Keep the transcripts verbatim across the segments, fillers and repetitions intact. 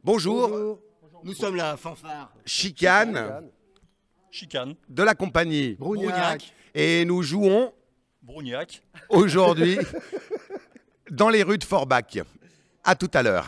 Bonjour, Bonjour. Nous sommes la Fanfare Chicane Chicane, de la compagnie Brouniak. et nous jouons Brouniak. aujourd'hui dans les rues de Forbach. À tout à l'heure.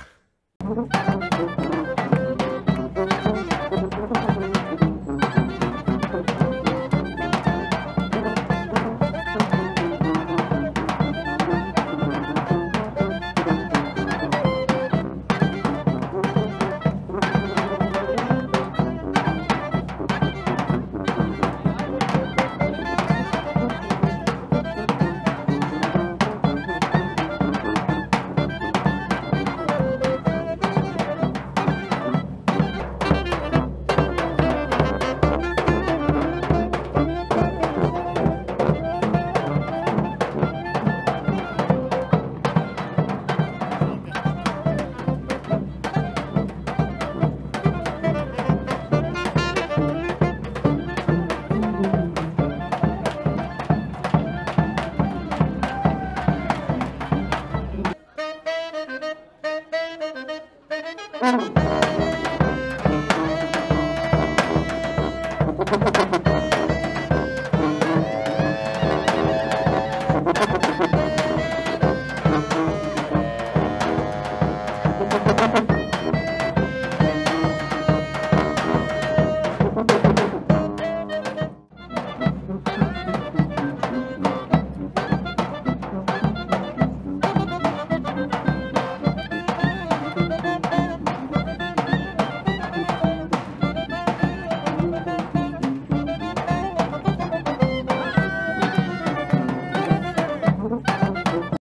Thank you.